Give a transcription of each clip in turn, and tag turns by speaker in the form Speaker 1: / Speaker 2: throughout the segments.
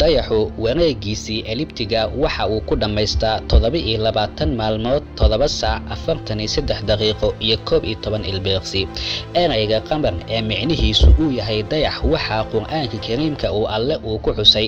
Speaker 1: dayaxu wareegiisii elibtiga waxa uu ku dhamaystaa 27 maalmood 7 saac 43 daqiiqo iyo 11 ilbiriqsi. erayga qamar ee micnihiisu uu yahay dayax waxa quraanka kariimka uu alle uu ku xusay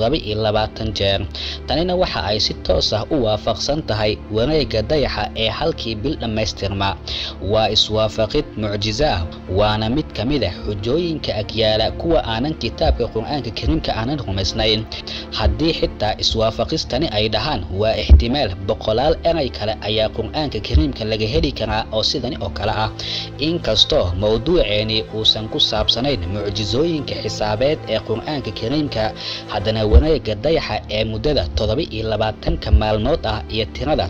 Speaker 1: 27 jeer. tanina waxa ay si toos ah u waafaqsan tahay wareega dayaxa ee halkii bil dhamaystirma. waa iswaafaqid mucjizo ah waana mid kamid ah xujooyinka agyaala kuwa aanan kitaabka quraanka kariimka aanan rumaysnayn. haddii xitaa iswaafaqistani ay dhahaan waa ihtimaal boqolaal eray kale ayaa quraanka kariimka laga heli karaa oo sidani oo kale ah. inkastoo mawduuceeni uusan ku saabsanayn mucjizooyinka xisaabeed ee quraanka kariimka, haddana wareega dayaxa ee muddada 27 maalmood ah iyo tirada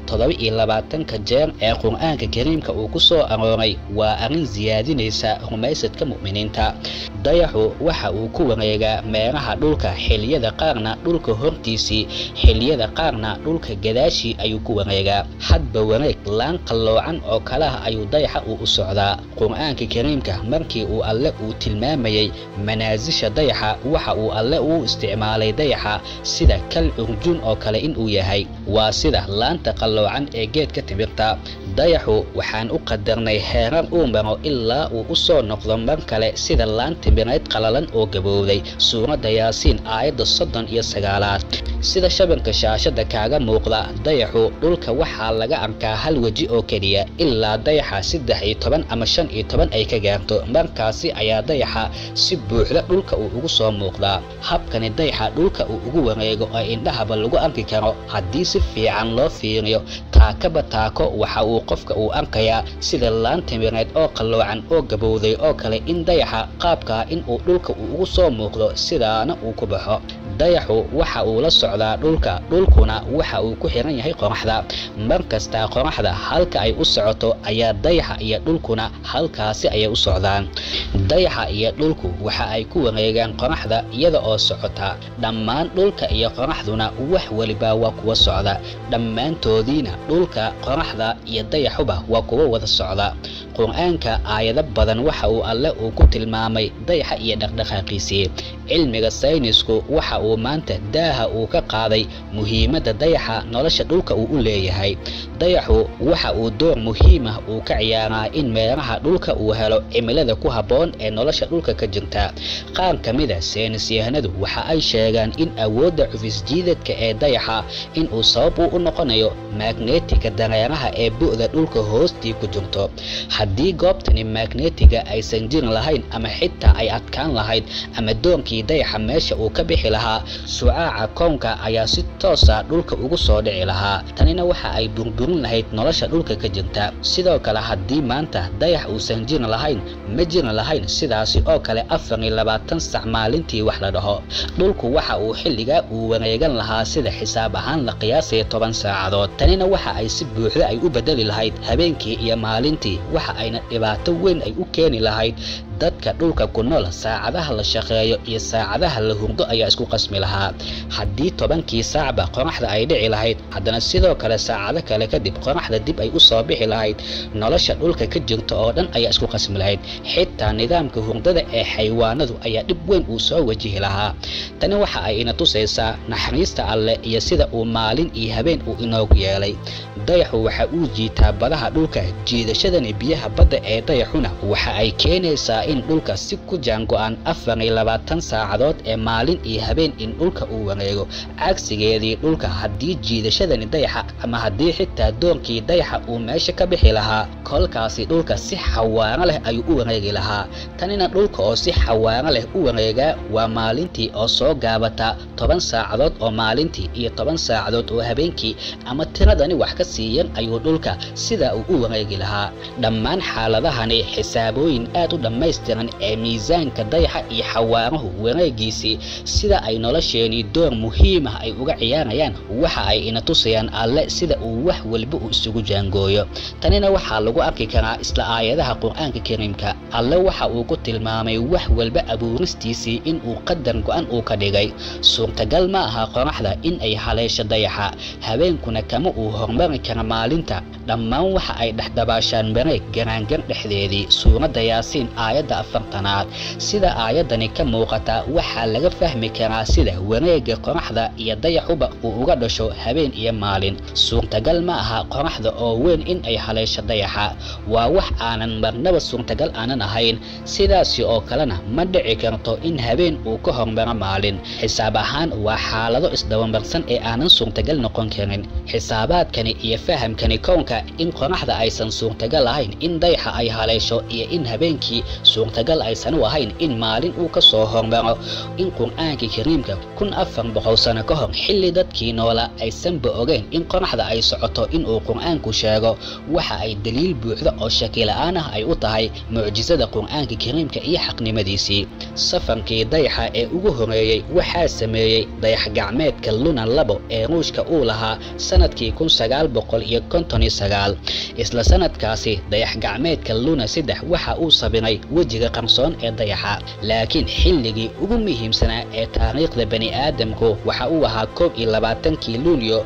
Speaker 1: 27 jeer ee quraanka kariimka uu ku soo arooray waa arrin ziyaadinaysa rumaysadka mu'miniinta. dayaxu waxa uu ku wareegaa meeraha dhulka xilliyada qaarna dhulka hortiisii, xilliyada qaarna dhulka gadaashii ayuu ku wareegaa. hadba wareeg laan qalloocan oo kale ah ayuu dayaxa u socdaa. quraanka kariimka markii uu alle uu tilmaamayay manaasisha dayaxa waxa uu alle u isticmaalay dayaxa sida kal urjun oo kale in uu yahay. waa sida laanta qalloocan ee geedka timirta. dayaxu waxaan u qadarnay heerar uu maro ilaa uu u soo noqdo mar kale sida laan timireed qalalan oo gabowday. suuradda yaasiin aayadda 39. sida shabanka shaashada kaaga muuqda, dayaxu dhulka waxaa laga arkaa hal waji oo keliya ilaa dayaxa 13 ama 15 ay ka gaarto. markaasi ayaa dayaxa si buuxda dhulka uu ugu soo muuqdaa. habkani dayaxa dhulka uu ugu wareego oo indhahaba lagu arki karo haddii si fiican loo fiiriyo taakaba taako waxa uu qofka uu arkayaa sida laan timireed oo qalloocan oo gabowday oo kale in dayaxa qaabka in uu dhulka uu ugu soo muuqdo sidaana uu ku baxo. dayaxu waxa uu la socdaa dhulka, dhulkuna waxa uu ku xiran yahay qoraxda. markasta qoraxda halka ay u socoto ayaa dayaxa iyo dhulkuna halkaasi ay u socdaan. dayaxa iyo dhulku waxa ay ku wareegaan qoraxda iyada oo socota. dhammaan dhulka iyo qoraxduna wax waliba waa kuwa socda. dhammaantoodiina dhulka, qoraxda iyo dayaxuba waa kuwa wada socda. quraanka aayado badan waxa uu alle uu ku tilmaamay dayaxa iyo dhaqdhaqaaqiisii. cilmiga saynisku waxa uu maanta daaha uu ka qaaday muhiimadda dayaxa nolosha dhulka uu u leeyahay. dayaxu waxa uu door muhiim ah uu ka ciyaaraa in meeraha dhulka uu helo cimilada ku habboon ee nolosha dhulka ka jirta. qaar kamid ah saynisyahanadu waxa ay sheegaan in awoodda cufisjiidadka ee dayaxa in uu sabab u noqonayo magneetiga dareeraha ee bu'da dhulka hoostii ku jirto. haddii goobtani magnetiga aysan jirin lahayn ama xitaa ay adkaan lahayd ama doonkii dayaxa meesha uu ka bixi lahaa, shucaaca koonka ayaa si toos ah dhulka ugu soo dhici lahaa. tanina waxa ay burburin lahayd nolosha dhulka ka jirta. sidoo kale haddii maanta dayax uusan jirin lahayn, ma jirin lahayn sidaasi oo kale 24 sac maalintii wax la dhaho. dhulku waxa uu xilliga uu wareegan lahaa sida xisaab ahaan la qiyaasay 10 saacadood. tanina waxa ay si buuxda ay u bedeli lahayd habeenkii iyo maalintii, waxa ayna dhibaato weyn ay u keeni lahayd dadka dhulka ku nool. saacadaha la shaqeeyo iyo saacadaha la hurdo ayaa isku qasmi lahaa. haddii 10kii saacba qoraxda ay dhici lahayd, haddana sidoo kale saacado kale kadib qoraxda dib ay u soo bixi lahayd, nolosha dhulka ka jirta oo dhan ayaa isku qasmi lahayd. xitaa nidaamka hurdada ee xayawaanadu ayaa dhib weyn uu soo wajihi lahaa. tani waxa ay ina tusaysaa naxariista alle iyo sida uu maalin iyo habeen uu inoogu yeelay. dayaxu waxa uu jiitaa badaha dhulka. jiidashadani biyaha badda ee dayaxuna waxa ay keenaysaa in dhulka si ku jaango'an 24 saacadood ee maalin iyo habeen in dhulka uu wareego. cagsigeedii dhulka haddii jiidashadani dayaxa ama haddii xitaa doonkii dayaxa uu meesha ka bixi lahaa, kolkaasi dhulka si xawaaro leh ayuu u wareegi lahaa. tanina dhulka oo si xawaaro leh u wareegaa waa maalintii oo soo gaabata 10 saacadood oo maalintii iyo 10 saacadood oo habeenkii, ama tiradani wax ka siiyan ayuu dhulka sida uu u wareegi lahaa. dhammaan xaaladahani xisaabooyin aad u dhammaystiran ee miisaanka dayaxa iyo xawaaruhu wareegiisii sida ay nolosheeni door muhiim ah ay uga ciyaarayaan. waxa ay ina tusayaan alle sida uu wax walba uu isugu jaangooyo. tanina waxaa lagu arki karaa isla aayadaha quraanka kariimka. alle waxa uu ku tilmaamay wax walba abuuristiisii in uu qadar go'an uu ka dhigay. suurtagal ma aha qoraxda in ay haleesho dayaxa, habeenkuna kama uu hormari kara maalinta. dhammaan waxa ay dhexdabaashaan mareeg garaangar dhexdeedii. suuradda yaasiin aayadda aayadda 40aad sida aayadani ka muuqata waxaa laga fahmi karaa sida wareegga qoraxda iyo dayaxuba uu uga dhasho habeen iyo maalin suurtagal ma aha qoraxda oo weyn in ay haleesho dayaxa waa wax aanan marnaba suurtagal aanan ahayn sidaasi oo kalena ma dhici karto in habeen uu ka hormaro maalin xisaab ahaan waa xaalado isdabamarsan ee aanan suurtagal noqon karin xisaabaadkani iyo fahamkani koonka in qoraxda aysan suurtagal ahayn in dayaxa ay haleesho iyo in habeenkii suurtagal aysan u ahayn in maalin uu ka soo hormaro in qur'aanka kariimka 1400 sano ka hor xilli dadkii noola aysanba ogeyn in qoraxda ay socoto in uu qur'aanku sheego waxa ay daliil buuxda oo shaki la'aan ah ay u tahay mucjisada qur'aanka kariimka iyo xaqnimadiisii safarkii dayaxa ee ugu horeeyay waxaa sameeyay dayax gacmeedka Luna 2 ee Ruushka uu lahaa sanadkii 1959 isla sanadkaasi dayax gacmeedka Luna 3 waxa uu sabinay wajiga qarsoon ee dayaxa laakiin xilligii ugu muhiimsanaa ee taariikhda bani aadamku waxa uu ahaa 22 Luulyo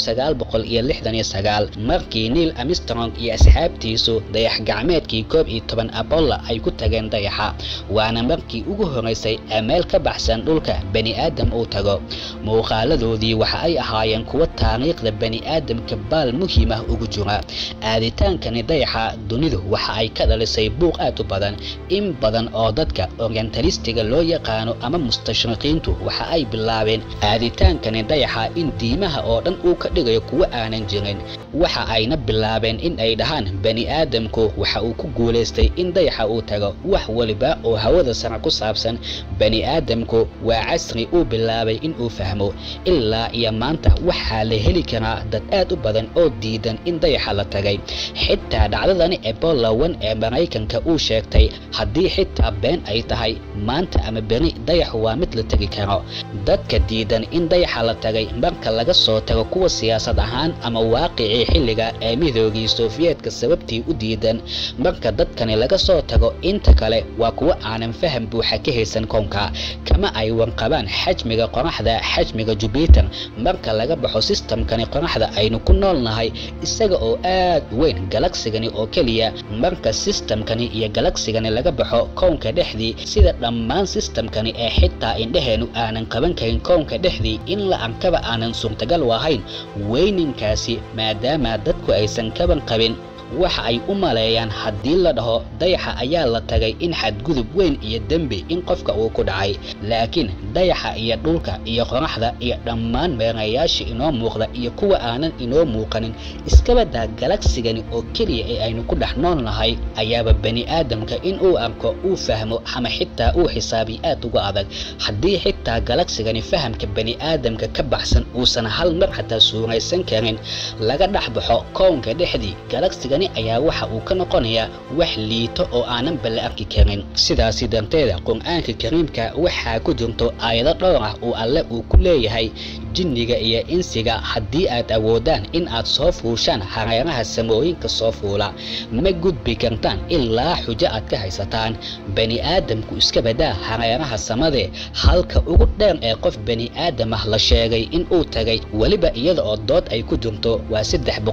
Speaker 1: 1969 markii Neil Armstrong iyo asxaabtiisu dayax gacmeedkii 11 Apollo ay ku tageen dayaxa waana markii ugu horeysay meel ka baxsan dhulka bani aadam uu tago muuqaaladoodii waxa ay ahaayeen kuwa taariikhda bani aadamka baal muhiim ah ugu jira aaditaankani dayaxa dunidu waxa ay ka dhalisay buuq aad u badan in badan oo dadka orientalistiga loo yaqaano ama mustashriqiintu waxa ay bilaabeen aaditaankani dayaxa in diimaha oo dhan uu ka dhigayo kuwa aanan jirin waxa ayna bilaabeen in ay dhahaan bani aadamku waxa uu ku guuleystay in dayaxa uu tago wax waliba oo hawada sare ku saabsan bani aadamku waa casri uu bilaabay in uu fahmo ilaa iyo maanta waxa la heli karaa dad aad u badan oo diidan in dayaxa la tagay xitaa dhacdadani Apollo 1 ee Mareykanka uu sheegtay haddii xitaa been ay tahay maanta ama beri dayaxu waa mid la tagi karo dadka diidan in dayaxa la tagay marka laga soo tago kuwa siyaasad ahaan ama waaqicii xilliga ee midoogii Soviyetka sababtii u diidan marka dadkani laga soo tago inta kale waa kuwa aanan faham buuxa ka haysan koonka kama ay wanqabaan xajmiga qoraxda xajmiga Jupiter marka laga baxo systemkani qoraxda aynu ku noolnahay isaga oo aad weyn galaksigani oo kaliya marka systemkani iyo galaksigani laga baxo koonka dhexdii sida dhammaan systemkani ee xitaa indhaheenu aanan qaban karin koonka dhexdii in la arkaba aanan suurtagal ahayn weyninkaasi maadaama dadku aysan kaban qabin waxa ay u maleeyaan haddii la dhaho dayaxa ayaa la tagay in xadgudub weyn iyo dembi in qofka uu ku dhacay laakiin dayaxa iyo dhulka iyo qoraxda iyo dhammaan meerayaasha inoo muuqda iyo kuwa aanan inoo muuqanin iskaba daa galaksigani oo kaliya ee aynu ku dhex noolnahay ayaaba bani aadamka in uu arko uu fahmo ama xitaa uu xisaabi aad uga adag haddii xitaa galaksigani fahamka bani aadamka ka baxsan uusan hal mar xataa suuraysan karin laga dhex baxo koonka dhexdii galaksigani ayaa waxa uu ka noqonayaa wax liito oo aanan bal arki karin sidaasi darteeda qur'aanka kariimka waxa ku jirto aayado dhowr ah oo alle uu ku leeyahay jinniga iyo insiga haddii aad awoodaan in aad soo fuushaan hareeraha samooyinka soo fuula ma gudbi kartaan ilaa xujo aad ka haysataan bani aadamku iska badaa hareeraha samade halka ugu dheer ee qof bani aadam ah la sheegay in uu tagay waliba iyada oo dood ay ku jirto waa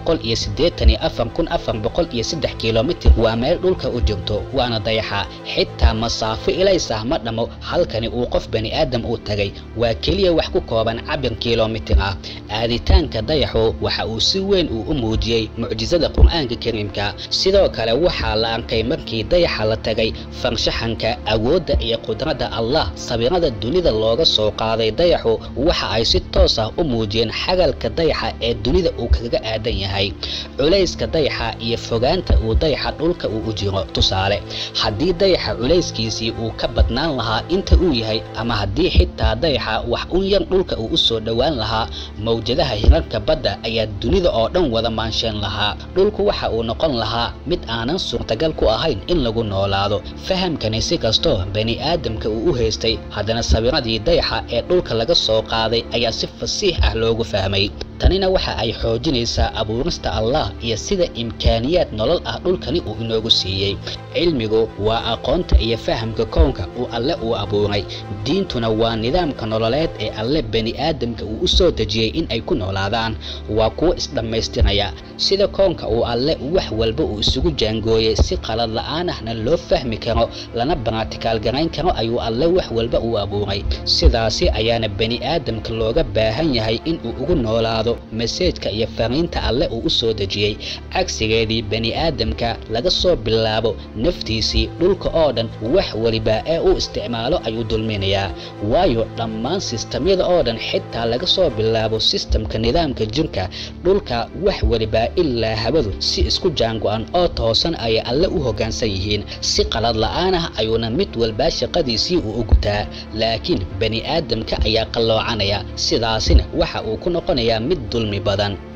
Speaker 1: 384,403 kilomitir waa meel dhulka u jirto waana dayaxa xitaa masaafo ilaysa ma dhamo halkani uu qof bani aadam uu tagay waa kaliya wax ku kooban cabir kilomitir ah aaditaanka dayaxu waxa uu si weyn u muujiyay mucjisada qur'aanka kariimka sidoo kale waxa la arkay markii dayaxa la tagay farshaxanka awoodda iyo qudradda Allah sabirada dunida looga soo qaaday dayaxu waxa ay si toos ah u muujiyeen xagalka dayaxa ee dunida uu kaga aadan yahay culayska dayaxa iyo fogaanta uu dayaxa dhulka u jiro tusaale haddii dayaxa culayskiisii uu ka badnaan lahaa inta uu yahay ama haddii xitaa dayaxa wax un yar dhulka uu soo dhawaan lahaa mawjadaha hirarka badda ayaa dunida oo dhan wada maansheen lahaa dhulku waxa uu noqon lahaa mid aanan suurtagal ku ahayn in lagu noolaado fahamkani si kastoo bani aadamka uu u haystay haddana sawiradii dayaxa ee dhulka laga soo qaaday ayaa si fasiix ah loogu fahmay tanina waxa ay xoojinaysaa abuurista Allah iyo sida imkaaniyaad nolol ah dhulkani uu inoogu siiyey. Cilmigu waa aqoonta iyo fahamka koonka uu Alle uu abuuray. Diintuna waa nidaamka nololeed ee Alle bani aadamka uu u soo dejiyay in ay ku noolaadaan. Waa kuwa isdhamaystiraya sida koonka uu Alle wax walba uu isugu jaangooyay si qalad la'aan ahna loo fahmi karo lana practical garayn karo ayuu Alle wax walba uu abuuray. Sidaasi ayaana bani aadamka looga baahan yahay in uu ugu noolaado message-ka iyo fariinta Alle uu u soo dejiyay. Cagsigeedii bani aadamka laga soo bilaabo naftiisii dhulka oo dhan wax waliba ee uu isticmaalo ayuu dulminayaa. waayo dhammaan sistamyada oo dhan xitaa laga soo bilaabo sistamka nidaamka jirka dhulka wax waliba ilaa hawadu si isku jaango'an oo toosan ay Alle u hoggaansan yihiin. Si qalad la'aan ah ayuuna mid walba shaqadiisii u gutaa. laakiin bani aadamka ayaa qaloocanaya, sidaasina waxa uu ku noqonayaa mid dulmi badan.